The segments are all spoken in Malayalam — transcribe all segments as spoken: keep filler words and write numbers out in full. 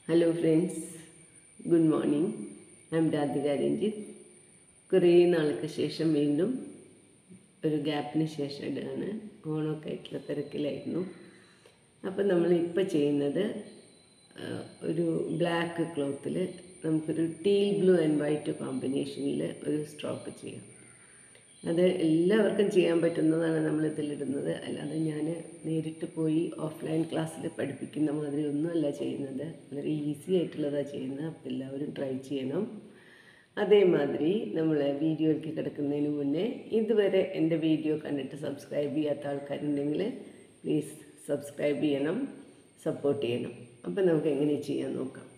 Hello friends, good morning. I am Radhika Ranjit. കുറേ നാൾക്ക് ശേഷം വീണ്ടും ഒരു ഗ്യാപ്പിന് ശേഷം ഇടാണ്. ഓണമൊക്കെ ആയിട്ടുള്ള തിരക്കിലായിരുന്നു. അപ്പം നമ്മളിപ്പോൾ ചെയ്യുന്നത് ഒരു ബ്ലാക്ക് ക്ലോത്തിൽ നമുക്കൊരു ടീൽ ബ്ലൂ ആൻഡ് വൈറ്റ് കോമ്പിനേഷനിൽ ഒരു സ്ട്രോക്ക് ചെയ്യാം. അത് എല്ലാവർക്കും ചെയ്യാൻ പറ്റുന്നതാണ് നമ്മളിതിലിടുന്നത്. അല്ലാതെ ഞാൻ നേരിട്ട് പോയി ഓഫ്ലൈൻ ക്ലാസ്സിൽ പഠിപ്പിക്കുന്ന മാതിരി ഒന്നുമല്ല ചെയ്യുന്നത്. വളരെ ഈസി ആയിട്ടുള്ളതാണ് ചെയ്യുന്നത്. അപ്പോൾ എല്ലാവരും ട്രൈ ചെയ്യണം. അതേമാതിരി നമ്മൾ വീഡിയോയിലേക്ക് കിടക്കുന്നതിന് മുന്നേ ഇതുവരെ എൻ്റെ വീഡിയോ കണ്ടിട്ട് സബ്സ്ക്രൈബ് ചെയ്യാത്ത ആൾക്കാരുണ്ടെങ്കിൽ പ്ലീസ് സബ്സ്ക്രൈബ് ചെയ്യണം, സപ്പോർട്ട് ചെയ്യണം. അപ്പം നമുക്ക് എങ്ങനെ ചെയ്യാൻ നോക്കാം.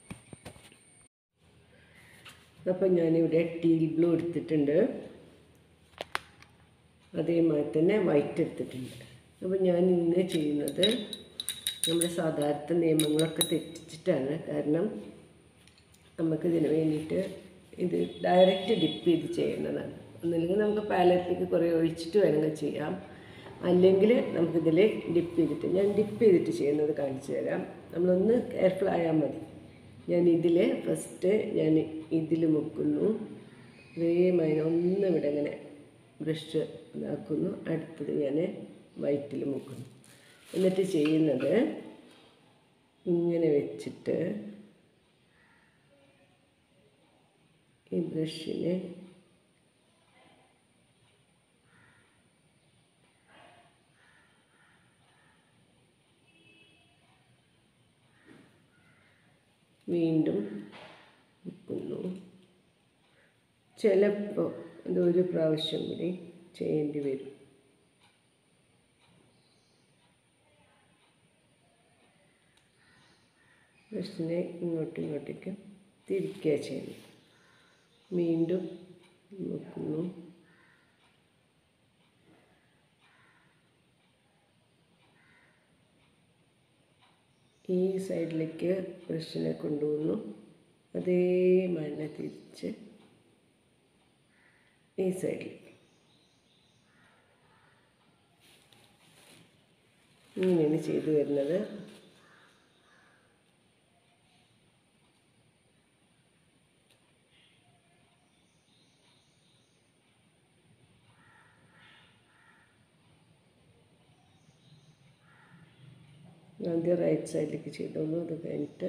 അപ്പം ഞാനിവിടെ ടീൽ ബ്ലൂ എടുത്തിട്ടുണ്ട്, അതേമാതിരി തന്നെ വൈറ്റ് എടുത്തിട്ടുണ്ട്. അപ്പോൾ ഞാൻ ഇന്ന് ചെയ്യുന്നത് നമ്മുടെ സാധാരണ നിയമങ്ങളൊക്കെ തെറ്റിച്ചിട്ടാണ്. കാരണം നമുക്കിതിന് വേണ്ടിയിട്ട് ഇത് ഡയറക്റ്റ് ഡിപ്പ് ചെയ്ത് ചെയ്യേണ്ടതാണ്. ഒന്നുമില്ലെങ്കിൽ നമുക്ക് പാലറ്റിലേക്ക് കുറേ ഒഴിച്ചിട്ട് വേണമെങ്കിൽ ചെയ്യാം, അല്ലെങ്കിൽ നമുക്കിതിൽ ഡിപ്പ് ചെയ്തിട്ട് ഞാൻ ഡിപ്പ് ചെയ്തിട്ട് ചെയ്യുന്നത് കാണിച്ചു തരാം. നമ്മളൊന്ന് കെയർഫുൾ ആയാൽ മതി. ഞാൻ ഇതിൽ ഫസ്റ്റ് ഞാൻ ഇതിൽ മുക്കുന്നു, അതേമാതിരി ഒന്ന് ഇവിടെ ഇങ്ങനെ ബ്രഷ് ഇതാക്കുന്നു. അടുത്തത് ഞാൻ വൈറ്റിൽ മുക്കുന്നു. എന്നിട്ട് ചെയ്യുന്നത് ഇങ്ങനെ വെച്ചിട്ട് ഈ ബ്രഷിനെ വീണ്ടും മുക്കുന്നു. ചിലപ്പോൾ അതൊരു പ്രാവശ്യം കൂടി ചെയ്യേണ്ടി വരും. ബ്രഷിനെ ഇങ്ങോട്ടും ഇങ്ങോട്ടേക്ക് തിരിക്കുക ചെയ്യുന്നു. വീണ്ടും നോക്കുന്നു. ഈ സൈഡിലേക്ക് ബ്രഷിനെ കൊണ്ടുപോകുന്നു. അതേ മണ്ണ തിരിച്ച് ഈ സൈഡിൽ ഇങ്ങനെയാണ് ചെയ്തു വരുന്നത്. ആദ്യം റൈറ്റ് സൈഡിലേക്ക് ചെയ്തോളൂ. അത് കഴിഞ്ഞിട്ട്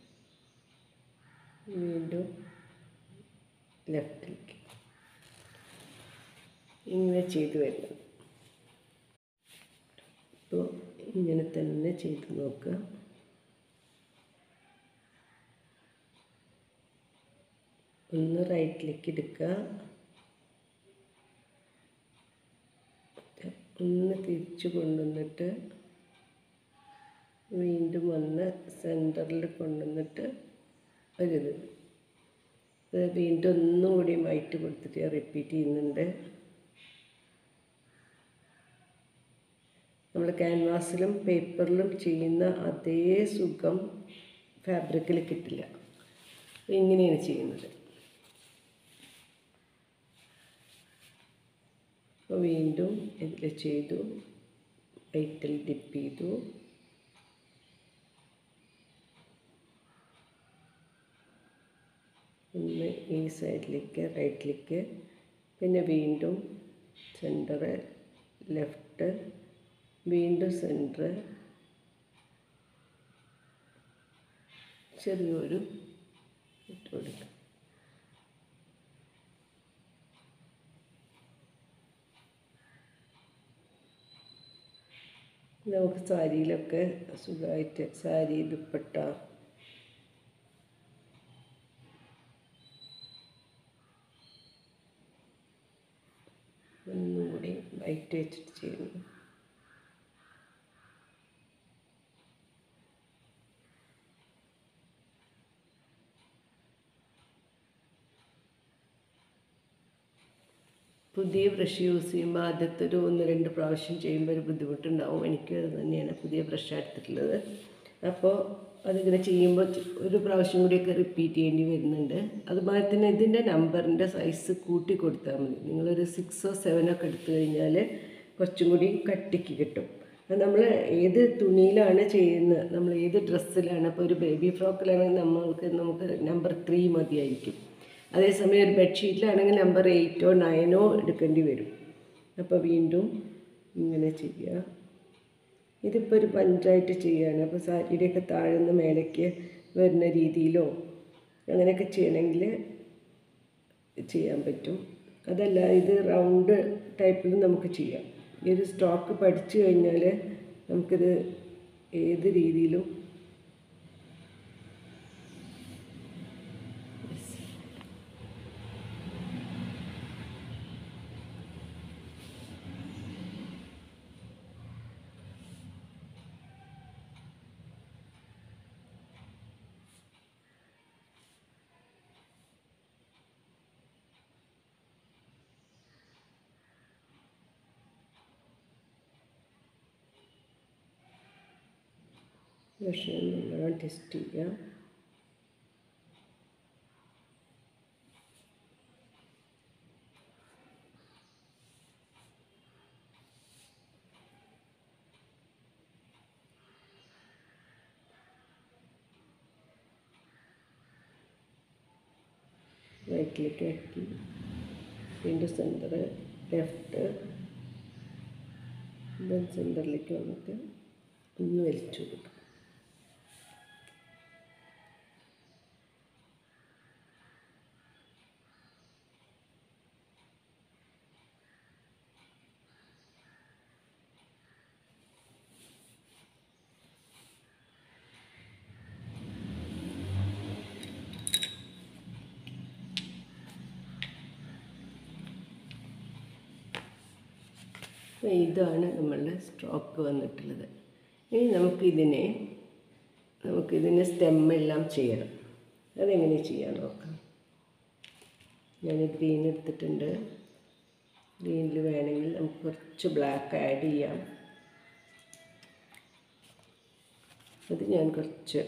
വീണ്ടും ലെഫ്റ്റിലേക്ക് ഇങ്ങനെ ചെയ്തു വരുന്നത്. അപ്പോൾ ഇങ്ങനെ തന്നെ ചെയ്ത് നോക്കുക. ഒന്ന് റൈറ്റിലേക്ക് എടുക്കുക, ഒന്ന് തിരിച്ചു കൊണ്ടുവന്നിട്ട് വീണ്ടും വന്ന് സെൻറ്ററിൽ കൊണ്ടുവന്നിട്ട് ഒരിത് വീണ്ടും ഒന്നും കൂടി വൈറ്റ് കൊടുത്തിട്ട് റിപ്പീറ്റ് ചെയ്യുന്നുണ്ട്. നമ്മൾ ക്യാൻവാസിലും പേപ്പറിലും ചെയ്യുന്ന അതേ സുഖം ഫാബ്രിക്കിൽ കിട്ടില്ല. ഇങ്ങനെയാണ് ചെയ്യുന്നത്. അപ്പോൾ വീണ്ടും ഇതിൽ ചെയ്തു, വൈറ്റിൽ ഡിപ്പ് ചെയ്തു, ഒന്ന് ഈ സൈഡിലേക്ക് റൈറ്റിലേക്ക്, പിന്നെ വീണ്ടും സെൻറ്ററ് ലെഫ്റ്റ്, വീണ്ടും സെൻറ്റർ, ചെറിയൊരു ഇട്ട് കൊടുക്കുക. നമുക്ക് സാരിയിലൊക്കെ സുഖമായിട്ട് സാരി ദുപ്പട്ട ഒന്നും കൂടി വൈറ്റ് വെച്ചിട്ട് ചെയ്യുന്നു. പുതിയ ബ്രഷ് യൂസ് ചെയ്യുമ്പോൾ ആദ്യത്തെ ഒരു ഒന്ന് രണ്ട് പ്രാവശ്യം ചെയ്യുമ്പോൾ ഒരു ബുദ്ധിമുട്ടുണ്ടാവും. എനിക്ക് അത് തന്നെയാണ് പുതിയ ബ്രഷ് എടുത്തിട്ടുള്ളത്. അപ്പോൾ അതിങ്ങനെ ചെയ്യുമ്പോൾ ഒരു പ്രാവശ്യം കൂടിയൊക്കെ റിപ്പീറ്റ് ചെയ്യേണ്ടി വരുന്നുണ്ട്. അതുപോലെ തന്നെ ഇതിൻ്റെ നമ്പറിൻ്റെ സൈസ് കൂട്ടി കൊടുത്താൽ മതി. നിങ്ങളൊരു സിക്സോ സെവനോ ഒക്കെ എടുത്തു കഴിഞ്ഞാൽ കുറച്ചും കൂടി കട്ടിക്ക് കിട്ടും. നമ്മൾ ഏത് തുണിയിലാണ് ചെയ്യുന്നത്, നമ്മൾ ഏത് ഡ്രസ്സിലാണ്, ഇപ്പോൾ ഒരു ബേബി ഫ്രോക്കിലാണെങ്കിൽ നമ്മൾക്ക് നമുക്ക് നമ്പർ ത്രീ മതിയായിരിക്കും. അതേസമയം ഒരു ബെഡ്ഷീറ്റിലാണെങ്കിൽ നമ്പർ എയ്റ്റോ നയനോ എടുക്കേണ്ടി വരും. അപ്പോൾ വീണ്ടും ഇങ്ങനെ ചെയ്യുക. ഇതിപ്പോൾ ഒരു പഞ്ചായിട്ട് ചെയ്യുകയാണ്. അപ്പോൾ സാരിയുടെയൊക്കെ താഴെ നിന്ന് മേലേക്ക് വരുന്ന രീതിയിലോ അങ്ങനെയൊക്കെ ചെയ്യണമെങ്കിൽ ചെയ്യാൻ പറ്റും. അതല്ല ഇത് റൗണ്ട് ടൈപ്പിൽ നമുക്ക് ചെയ്യാം. ഈ ഒരു സ്റ്റോക്ക് പഠിച്ചു കഴിഞ്ഞാൽ നമുക്കിത് ഏത് രീതിയിലും മെഷീൻ നല്ലോണം ടെസ്റ്റ് ചെയ്യുക. റൈറ്റിലേക്ക് ആക്കി വീണ്ടും സെൻറ്റർ ലെഫ്റ്റ് ദെൻ സെൻറ്ററിലേക്ക് വന്നിട്ട് ഒന്ന് വലിച്ചു കൊടുക്കുക. ഇതാണ് നമ്മളുടെ സ്ട്രോക്ക് വന്നിട്ടുള്ളത്. ഇനി നമുക്കിതിനെ നമുക്കിതിന് സ്റ്റെമ്മെല്ലാം ചെയ്യണം. അതെങ്ങനെ ചെയ്യാൻ നോക്കാം. ഞാൻ ഗ്രീൻ എടുത്തിട്ടുണ്ട്. ഗ്രീനിൽ വേണമെങ്കിൽ നമുക്ക് കുറച്ച് ബ്ലാക്ക് ആഡ് ചെയ്യാം. അത് ഞാൻ കുറച്ച്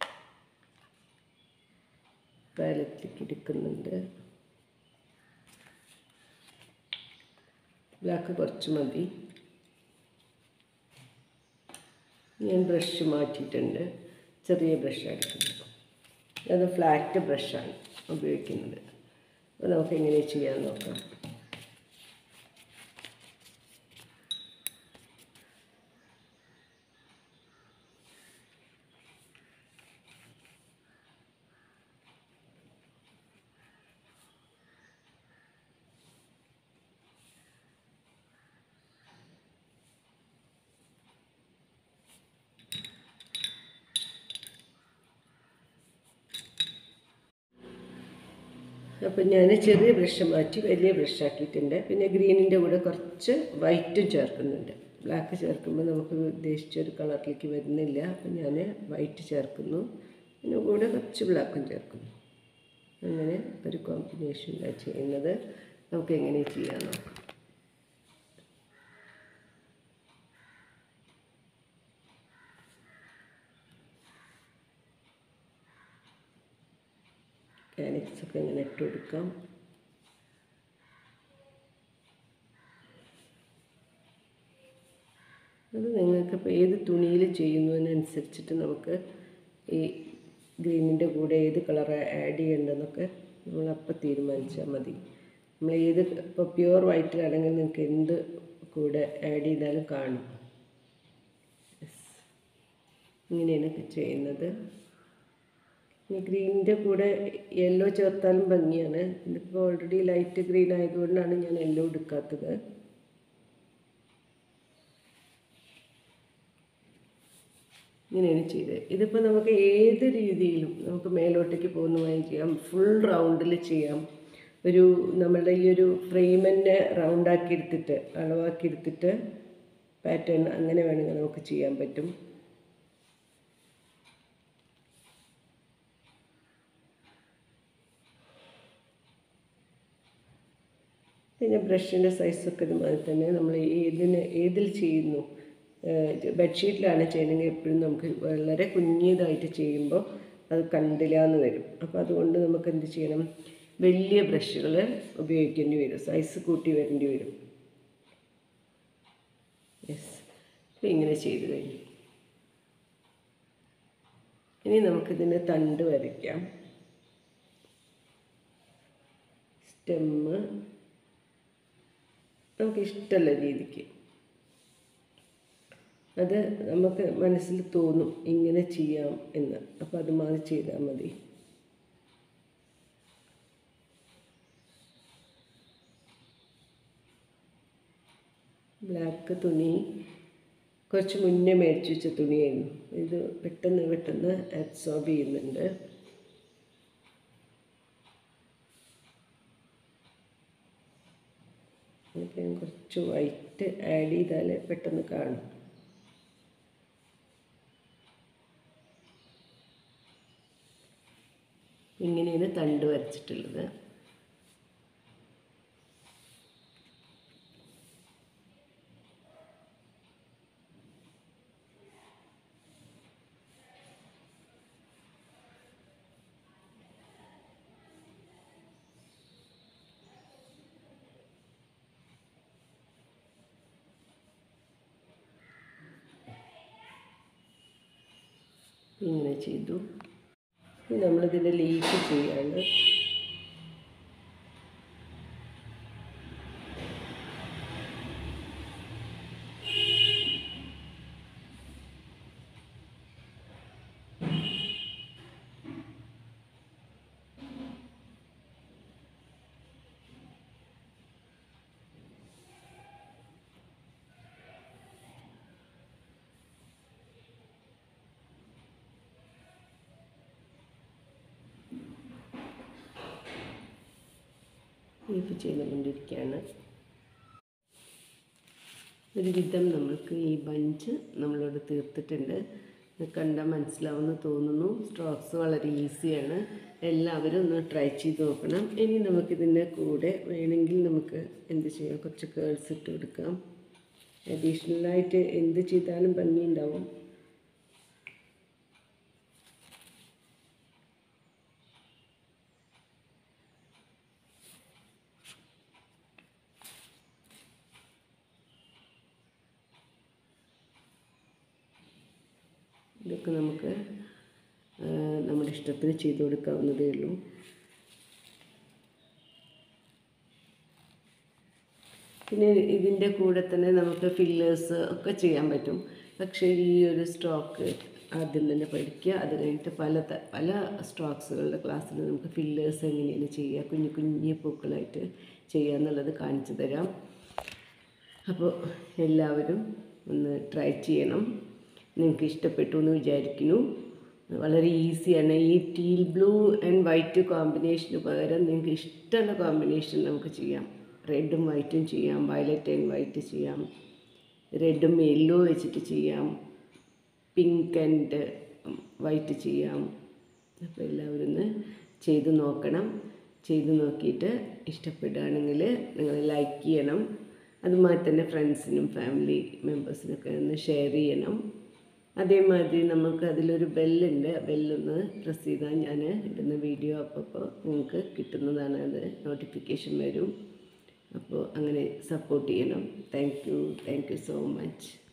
പാലറ്റിലേക്ക് എടുക്കുന്നുണ്ട്. ബ്ലാക്ക് കുറച്ച് മതി. ഞാൻ ബ്രഷ് മാറ്റിയിട്ടുണ്ട്. ചെറിയ ബ്രഷ് എടുക്കുന്നത്. അത് ഫ്ലാറ്റ് ബ്രഷാണ് ഉപയോഗിക്കുന്നത്. അപ്പോൾ നമുക്ക് എങ്ങനെ ചെയ്യാൻ നോക്കാം. അപ്പം ഞാൻ ചെറിയ ബ്രഷ് മാറ്റി വലിയ ബ്രഷ് ആക്കിയിട്ടുണ്ട്. പിന്നെ ഗ്രീനിൻ്റെ കൂടെ കുറച്ച് വൈറ്റും ചേർക്കുന്നുണ്ട്. ബ്ലാക്ക് ചേർക്കുമ്പോൾ നമുക്ക് ഉദ്ദേശിച്ചൊരു കളറിലേക്ക് വരുന്നില്ല. അപ്പം ഞാൻ വൈറ്റ് ചേർക്കുന്നു. പിന്നെ കൂടെ കുറച്ച് ബ്ലാക്കും ചേർക്കുന്നു. അങ്ങനെ ഒരു കോമ്പിനേഷനിലാണ് ചെയ്യുന്നത്. നമുക്ക് എങ്ങനെ ചെയ്യാൻ നോക്കാം. കാനിക്സൊക്കെ ഇങ്ങനെ ഇട്ട് കൊടുക്കാം. അത് നിങ്ങൾക്കിപ്പോൾ ഏത് തുണിയിൽ ചെയ്യുന്നതിനനുസരിച്ചിട്ട് നമുക്ക് ഈ ഗ്രീനിൻ്റെ കൂടെ ഏത് കളർ ആഡ് ചെയ്യേണ്ടതെന്നൊക്കെ നമ്മളപ്പം തീരുമാനിച്ചാൽ മതി. നമ്മൾ ഏത് ഇപ്പോൾ പ്യുവർ വൈറ്റിലാണെങ്കിൽ നിങ്ങൾക്ക് എന്ത് കൂടെ ആഡ് ചെയ്താലും കാണും. ഇങ്ങനെയാണ് ചെയ്യുന്നത്. ഈ ഗ്രീനിൻ്റെ കൂടെ യെല്ലോ ചേർത്താലും ഭംഗിയാണ്. ഇതിപ്പോൾ ഓൾറെഡി ലൈറ്റ് ഗ്രീൻ ആയതുകൊണ്ടാണ് ഞാൻ യെല്ലോ എടുക്കാത്തത്. ഇങ്ങനെയാണ് ചെയ്തത്. ഇതിപ്പോൾ നമുക്ക് ഏത് രീതിയിലും നമുക്ക് മേലോട്ടേക്ക് പോകുന്നതായി ചെയ്യാം. ഫുൾ റൗണ്ടിൽ ചെയ്യാം. ഒരു നമ്മളുടെ ഈ ഒരു ഫ്രെയിമിനെ റൗണ്ടാക്കി എടുത്തിട്ട് അളവാക്കി എടുത്തിട്ട് പാറ്റേൺ അങ്ങനെ വേണമെങ്കിൽ നമുക്ക് ചെയ്യാൻ പറ്റും. പിന്നെ ബ്രഷിൻ്റെ സൈസൊക്കെ ഇതുമാതിരി തന്നെ നമ്മൾ ഏതിന് ഏതിൽ ചെയ്യുന്നു. ബെഡ്ഷീറ്റിലാണ് ചെയ്യണമെങ്കിൽ എപ്പോഴും നമുക്ക് വളരെ കുഞ്ഞിയതായിട്ട് ചെയ്യുമ്പോൾ അത് കണ്ടില്ല എന്ന് വരും. അപ്പോൾ അതുകൊണ്ട് നമുക്ക് എന്ത് ചെയ്യണം, വലിയ ബ്രഷുകൾ ഉപയോഗിക്കേണ്ടി വരും. സൈസ് കൂട്ടി വരേണ്ടി വരും. യെസ്. അപ്പോൾ ഇങ്ങനെ ചെയ്ത് കഴിഞ്ഞു. ഇനി നമുക്കിതിൻ്റെ തണ്ട് വരയ്ക്കാം. സ്റ്റെമ്മ് നമുക്കിഷ്ടമുള്ള രീതിക്ക്, അത് നമുക്ക് മനസ്സിൽ തോന്നും ഇങ്ങനെ ചെയ്യാം എന്ന്. അപ്പോൾ അത് മാറി ചെയ്താൽ മതി. ബ്ലാക്ക് തുണി കുറച്ച് മുന്നേ മേടിച്ച് വെച്ച തുണിയായിരുന്നു. ഇത് പെട്ടെന്ന് പെട്ടെന്ന് അബ്സോർബ് ചെയ്യുന്നുണ്ട്. അപ്പം കുറച്ച് വൈറ്റ് ആഡ് ചെയ്താൽ പെട്ടെന്ന് കാണും. ഇങ്ങനെയാണ് തണ്ട് വരച്ചിട്ടുള്ളത്. ഇങ്ങനെ ചെയ്തു. ഇനി നമ്മളിതിൻ്റെ ലീഫ് ചെയ്യാണ്. ലീഫ് ചെയ്തുകൊണ്ടിരിക്കുകയാണ്. ഒരു വിധം നമ്മൾക്ക് ഈ ബഞ്ച് നമ്മളിവിടെ തീർത്തിട്ടുണ്ട്. കണ്ടാൽ മനസ്സിലാവുമെന്ന് തോന്നുന്നു. സ്ട്രോക്സ് വളരെ ഈസിയാണ്. എല്ലാവരും ഒന്ന് ട്രൈ ചെയ്ത് നോക്കണം. ഇനി നമുക്കിതിൻ്റെ കൂടെ വേണമെങ്കിൽ നമുക്ക് എന്ത് ചെയ്യാം, കുറച്ച് കേൾസ് ഇട്ട് കൊടുക്കാം. അഡീഷണലായിട്ട് എന്ത് ചെയ്താലും ഭംഗിയുണ്ടാവും. ഇതൊക്കെ നമുക്ക് നമ്മുടെ ഇഷ്ടത്തിന് ചെയ്തു കൊടുക്കാവുന്നതേ ഉള്ളൂ. പിന്നെ ഇതിൻ്റെ കൂടെ തന്നെ നമുക്ക് ഫില്ലേഴ്സ് ഒക്കെ ചെയ്യാൻ പറ്റും. പക്ഷേ ഈ ഒരു സ്ട്രോക്ക് ആദ്യം തന്നെ പഠിക്കുക. അത് കഴിഞ്ഞിട്ട് പല പല സ്ട്രോക്സുകളുടെ ക്ലാസ്സിൽ നമുക്ക് ഫില്ലേഴ്സ് എങ്ങനെയാണ് ചെയ്യുക, കുഞ്ഞു കുഞ്ഞു പൂക്കളായിട്ട് ചെയ്യുക എന്നുള്ളത് കാണിച്ചു തരാം. അപ്പോൾ എല്ലാവരും ഒന്ന് ട്രൈ ചെയ്യണം. നിങ്ങൾക്ക് ഇഷ്ടപ്പെട്ടു എന്ന് വിചാരിക്കുന്നു. വളരെ ഈസിയാണ്. ഈ ടീൽ ബ്ലൂ ആൻഡ് വൈറ്റ് കോമ്പിനേഷന് പകരം നിങ്ങൾക്ക് ഇഷ്ടമുള്ള കോമ്പിനേഷൻ നമുക്ക് ചെയ്യാം. റെഡും വൈറ്റും ചെയ്യാം, വയലറ്റ് ആൻഡ് വൈറ്റ് ചെയ്യാം, റെഡും യെല്ലോ വെച്ചിട്ട് ചെയ്യാം, പിങ്ക് ആൻഡ് വൈറ്റ് ചെയ്യാം. അപ്പോൾ എല്ലാവരും ഒന്ന് ചെയ്ത് നോക്കണം. ചെയ്ത് നോക്കിയിട്ട് ഇഷ്ടപ്പെടുകയാണെങ്കിൽ നിങ്ങൾ ലൈക്ക് ചെയ്യണം. അതുമായി തന്നെ ഫ്രണ്ട്സിനും ഫാമിലി മെമ്പേഴ്സിനൊക്കെ ഒന്ന് ഷെയർ ചെയ്യണം. അതേമാതിരി നമുക്ക് അതിലൊരു ബെല്ലുണ്ട്. ബെല്ലൊന്ന് പ്രസ് ചെയ്താൽ ഞാൻ ഇടുന്ന വീഡിയോ അപ്പോൾ നിങ്ങൾക്ക് കിട്ടുന്നതാണ്. അത് നോട്ടിഫിക്കേഷൻ വരും. അപ്പോൾ അങ്ങനെ സപ്പോർട്ട് ചെയ്യണം. Thank you thank you so much.